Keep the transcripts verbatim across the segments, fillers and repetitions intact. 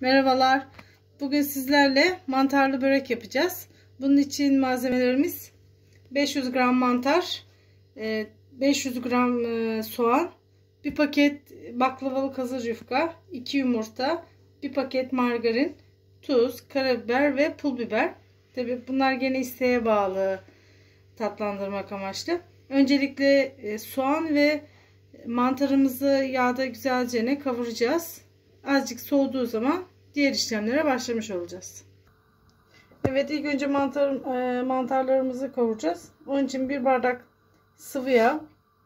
Merhabalar. Bugün sizlerle mantarlı börek yapacağız. Bunun için malzemelerimiz beş yüz gram mantar, beş yüz gram soğan, bir paket baklavalık hazır yufka, iki yumurta, bir paket margarin, tuz, karabiber ve pul biber. Tabi bunlar gene isteğe bağlı, tatlandırmak amaçlı. Öncelikle soğan ve mantarımızı yağda güzelce kavuracağız. Azıcık soğuduğu zaman diğer işlemlere başlamış olacağız. Evet, ilk önce mantar, e, mantarlarımızı kavuracağız. Onun için bir bardak sıvı yağ,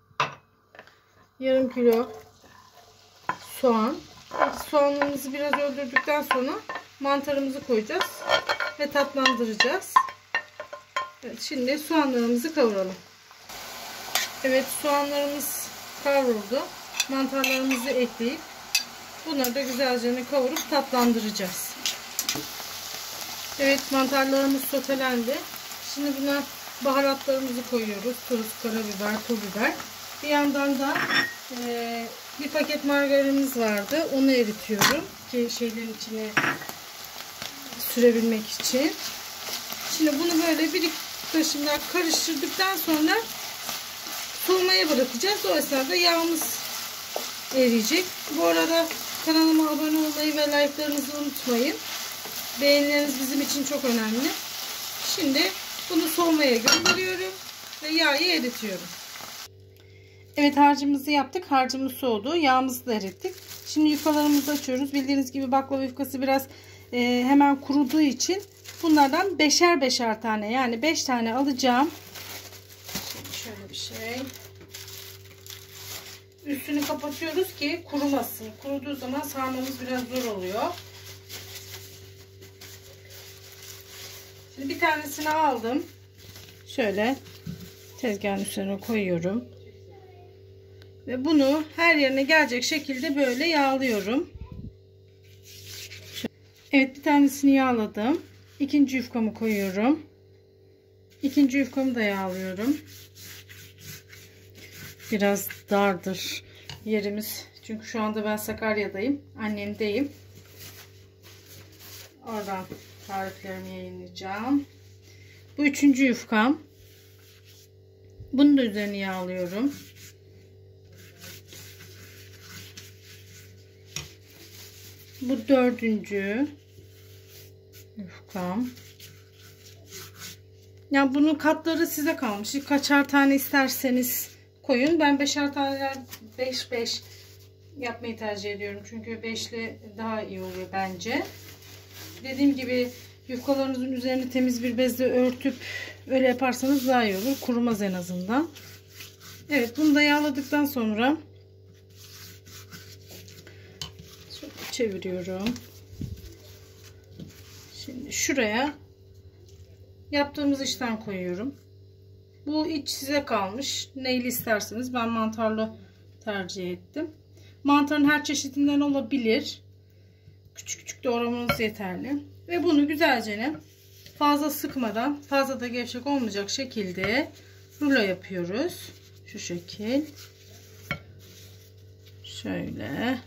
yarım kilo soğan. Soğanımızı biraz öldürdükten sonra mantarımızı koyacağız ve tatlandıracağız. Evet, şimdi soğanlarımızı kavuralım. Evet, soğanlarımız kavruldu. Mantarlarımızı ekleyip bunları da güzelce kavurup tatlandıracağız. Evet, mantarlarımız sotelendi. Şimdi buna baharatlarımızı koyuyoruz. Tuz, karabiber, pul biber. Bir yandan da e, bir paket margarinimiz vardı. Onu eritiyorum ki şeylerin içine sürebilmek için. Şimdi bunu böyle bir iki kaşık daha karıştırdıktan sonra soğumaya bırakacağız. O esnada yağımız eriyecek. Bu arada kanalıma abone olmayı ve like'larınızı unutmayın. Beğenileriniz bizim için çok önemli. Şimdi bunu soğumaya gönderiyorum ve yağı eritiyorum. Evet, harcımızı yaptık. Harcımız soğudu. Yağımızı da erittik. Şimdi yufkalarımızı açıyoruz. Bildiğiniz gibi baklava yufkası biraz e, hemen kuruduğu için bunlardan beşer beşer tane, yani beş tane alacağım. Şimdi şöyle bir şey. Üstünü kapatıyoruz ki kurumasın. Kuruduğu zaman sarmamız biraz zor oluyor. Şimdi bir tanesini aldım. Şöyle tezgahın üstüne koyuyorum. Ve bunu her yerine gelecek şekilde böyle yağlıyorum. Evet, bir tanesini yağladım. İkinci yufkamı koyuyorum. İkinci yufkamı da yağlıyorum. Biraz dardır yerimiz. Çünkü şu anda ben Sakarya'dayım. Annemdeyim. Oradan tariflerimi yayınlayacağım. Bu üçüncü yufkam. Bunu da üzerine yağlıyorum. Bu dördüncü yufkam. Yani bunun katları size kalmış. Kaçar tane isterseniz koyun. Ben beşer tane, beş beş yapmayı tercih ediyorum. Çünkü beşli daha iyi oluyor bence. Dediğim gibi yufkalarınızın üzerini temiz bir bezle örtüp öyle yaparsanız daha iyi olur. Kurumaz en azından. Evet, bunu da yağladıktan sonra şöyle çeviriyorum. Şimdi şuraya yaptığımız işten koyuyorum. Bu iç size kalmış. Neyli isterseniz, ben mantarlı tercih ettim. Mantarın her çeşidinden olabilir. Küçük küçük doğramanız yeterli. Ve bunu güzelce, fazla sıkmadan, fazla da gevşek olmayacak şekilde rulo yapıyoruz. Şu şekil. Şöyle.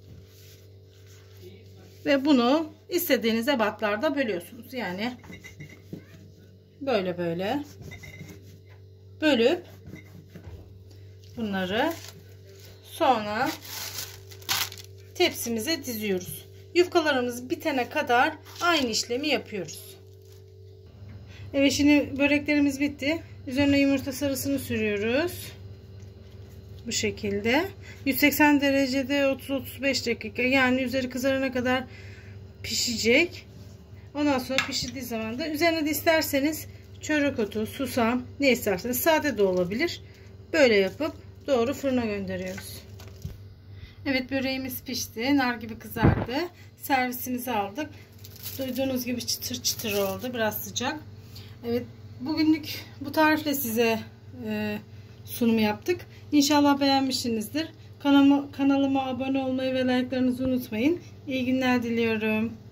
Ve bunu istediğiniz ebatlarda bölüyorsunuz. Yani böyle böyle bölüp bunları sonra tepsimize diziyoruz. Yufkalarımız bitene kadar aynı işlemi yapıyoruz. Evet, şimdi böreklerimiz bitti. Üzerine yumurta sarısını sürüyoruz. Bu şekilde. yüz seksen derecede otuz otuz beş dakika, yani üzeri kızarana kadar pişecek. Ondan sonra pişirdiği zaman da üzerine de isterseniz çörek otu, susam, ne isterseniz, sade de olabilir. Böyle yapıp doğru fırına gönderiyoruz. Evet, böreğimiz pişti. Nar gibi kızardı. Servisimizi aldık. Duyduğunuz gibi çıtır çıtır oldu. Biraz sıcak. Evet, bugünlük bu tarifle size e, sunumu yaptık. İnşallah beğenmişsinizdir. Kanalıma, kanalıma abone olmayı ve like'larınızı unutmayın. İyi günler diliyorum.